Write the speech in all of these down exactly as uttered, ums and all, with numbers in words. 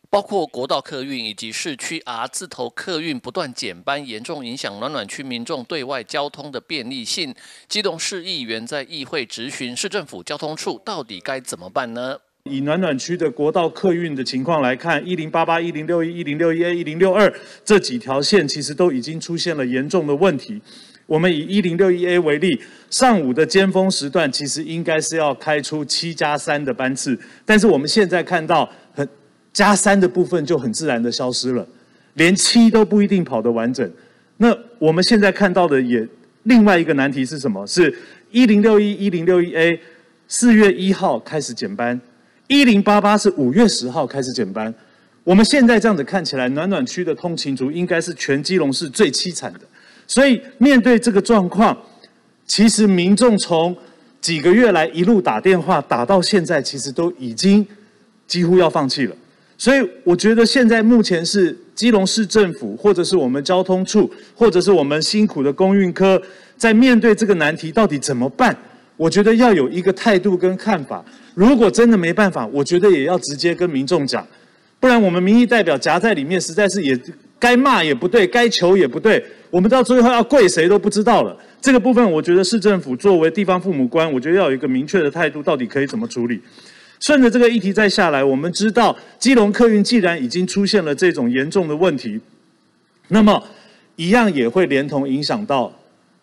包括国道客运以及市区 R 字头客运不断减班，严重影响暖暖区民众对外交通的便利性。基隆市议员在议会质询市政府交通处，到底该怎么办呢？ 以暖暖区的国道客运的情况来看，一零八八、一零六一、一零六一 A、一零六二这几条线其实都已经出现了严重的问题。我们以一零六一 A 为例，上午的尖峰时段其实应该是要开出七加三的班次，但是我们现在看到很加三的部分就很自然的消失了，连七都不一定跑得完整。那我们现在看到的也另外一个难题是什么？是一零六一、一零六一 A 四月一号开始减班。一零八八是五月十号开始减班，我们现在这样子看起来，暖暖区的通勤族应该是全基隆市最凄惨的。所以面对这个状况，其实民众从几个月来一路打电话打到现在，其实都已经几乎要放弃了。所以我觉得现在目前是基隆市政府，或者是我们交通处，或者是我们辛苦的公运科，在面对这个难题到底怎么办？我觉得要有一个态度跟看法。如果真的没办法，我觉得也要直接跟民众讲，不然我们民意代表夹在里面，实在是也该骂也不对，该求也不对，我们到最后要跪谁都不知道了。这个部分，我觉得市政府作为地方父母官，我觉得要有一个明确的态度，到底可以怎么处理。顺着这个议题再下来，我们知道基隆客运既然已经出现了这种严重的问题，那么一样也会连同影响到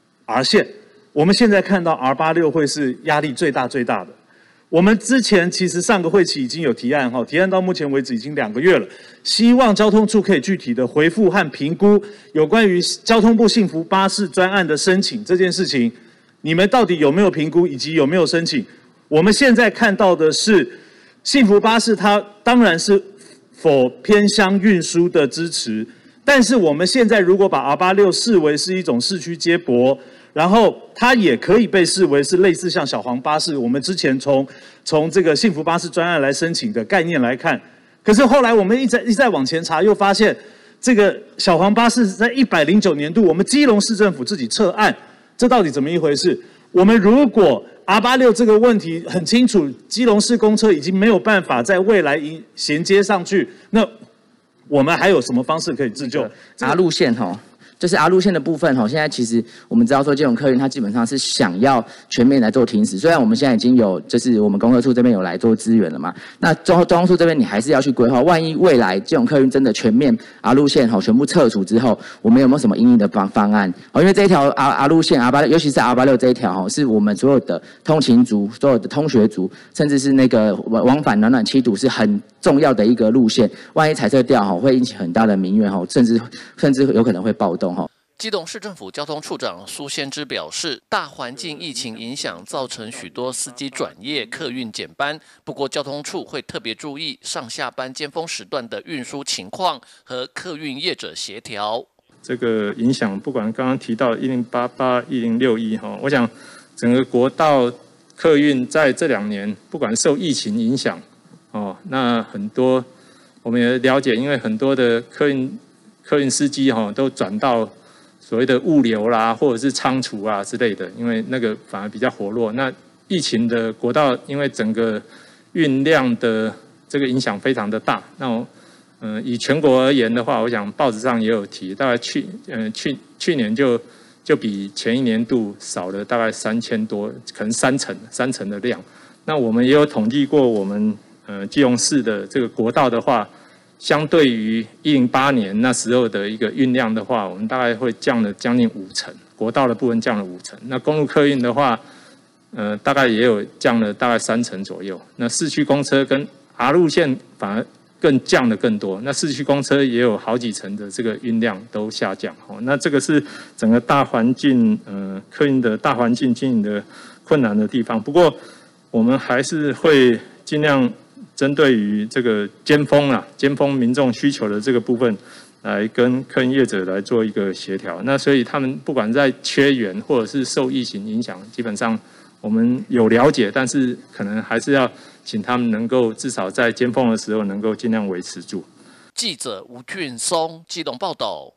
R 线。我们现在看到 R 八六会是压力最大最大的。我们之前其实上个会期已经有提案，哈，提案到目前为止已经两个月了，希望交通处可以具体的回复和评估有关于交通部幸福巴士专案的申请这件事情，你们到底有没有评估以及有没有申请？我们现在看到的是幸福巴士，它当然是否偏乡运输的支持，但是我们现在如果把 R 八六视为是一种市区接驳，然后它也可以被视为是类似像小黄巴士，我们之前从从这个幸福巴士专案来申请的概念来看，可是后来我们一再一再往前查，又发现这个小黄巴士在一百零九年度我们基隆市政府自己撤案，这到底怎么一回事？我们如果 R 八六这个问题很清楚，基隆市公车已经没有办法在未来衔接上去，那我们还有什么方式可以自救？ R 路线哈。就是 R 路线的部分哈，现在其实我们知道说基隆客运它基本上是想要全面来做停驶，虽然我们现在已经有就是我们公科处这边有来做资源了嘛，那中中处这边你还是要去规划，万一未来基隆客运真的全面 R 路线哈全部撤除之后，我们有没有什么因应的方方案？哦，因为这一条 R R 路线 R 八六，尤其是 R 八六这一条哈，是我们所有的通勤族、所有的通学族，甚至是那个往返暖暖七堵是很重要的一个路线，万一裁撤掉哈，会引起很大的民怨哈，甚至甚至有可能会暴动。 基隆市政府交通处长苏先知表示，大环境疫情影响造成许多司机转业、客运减班，不过交通处会特别注意上下班尖峰时段的运输情况和客运业者协调。 这个影响，不管刚刚提到一零八八、一零六一哈，我想整个国道客运在这两年，不管受疫情影响哦，那很多我们也了解，因为很多的客运客运司机哈都转到所谓的物流啦，或者是仓储啊之类的，因为那个反而比较活络。那疫情的国道，因为整个运量的这个影响非常的大。那我呃以全国而言的话，我想报纸上也有提，大概去呃去去年就就比前一年度少了大概三千多，可能三成三成的量。那我们也有统计过，我们呃基隆市的这个国道的话，相对于一零八年那时候的一个运量的话，我们大概会降了将近五成，国道的部分降了五成。那公路客运的话，呃，大概也有降了大概三成左右。那市区公车跟 R 路线反而更降的更多。那市区公车也有好几成的这个运量都下降。哦，那这个是整个大环境，呃，客运的大环境经营的困难的地方。不过我们还是会尽量针对于这个尖峰啊，尖峰民众需求的这个部分，来跟客运业者来做一个协调。那所以他们不管在缺员或者是受疫情影响，基本上我们有了解，但是可能还是要请他们能够至少在尖峰的时候能够尽量维持住。 记者吴俊松基隆报道。